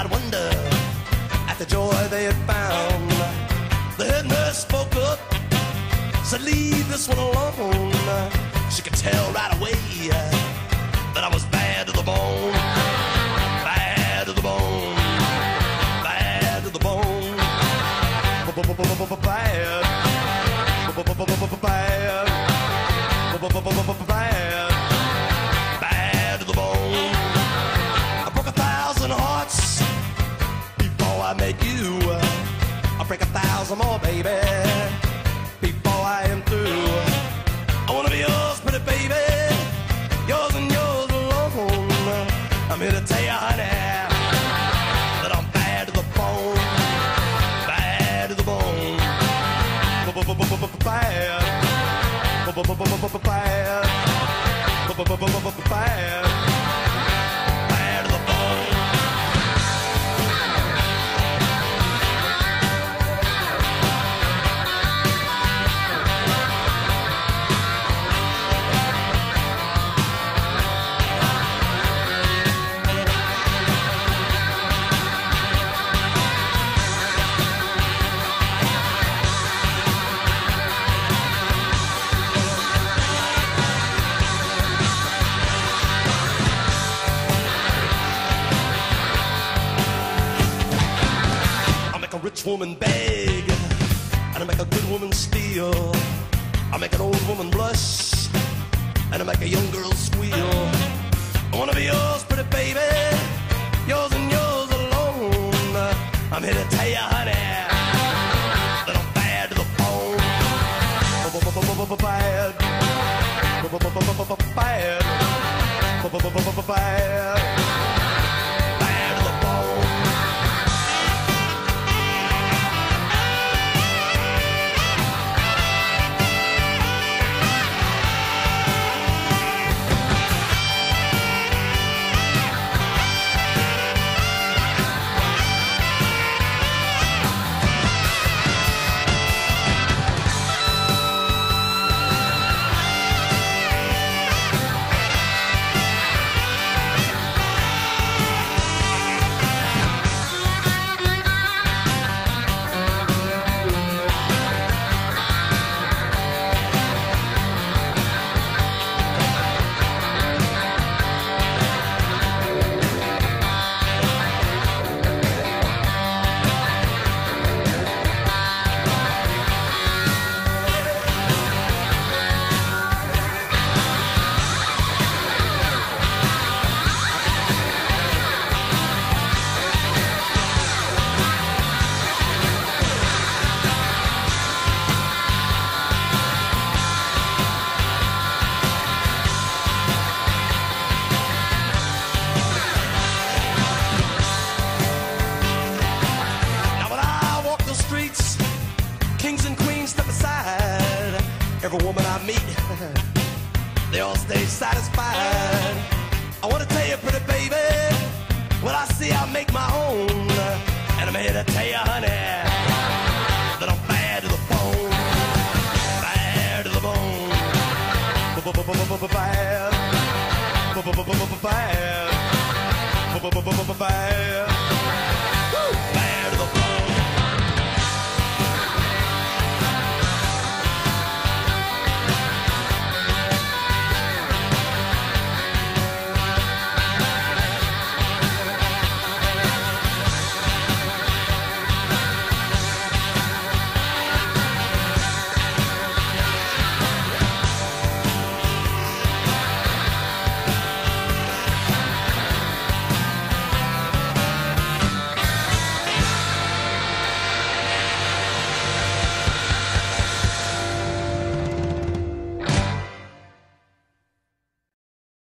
might wonder at the joy they had found. The head nurse spoke up, said, leave this one alone. She could tell right away that I was bad to the bone. Bad to the bone. Bad to the bone. Bad. Bad. Bad. Bad to the bone. I broke 1,000 hearts before I met you. I'll break 1,000 more, baby, before I am through. I wanna be yours, pretty baby, yours and yours alone. I'm here to tell you, honey, that I'm bad to the bone. Bad to the bone. Bad. Bad. Bad. Bad to the bone. Rich woman beg, and I make a good woman steal. I make an old woman blush, and I make a young girl squeal. I wanna be yours, pretty baby, yours and yours alone. I'm here to tell you, honey, that I'm bad to the bone. Bad. Bad. Bad. Kings and queens step aside. Every woman I meet, they all stay satisfied. I wanna tell you, pretty baby, what I see I make my own. And I'm here to tell you, honey, that I'm bad to the bone. Bad to the bone. Bad. Bad. Bad.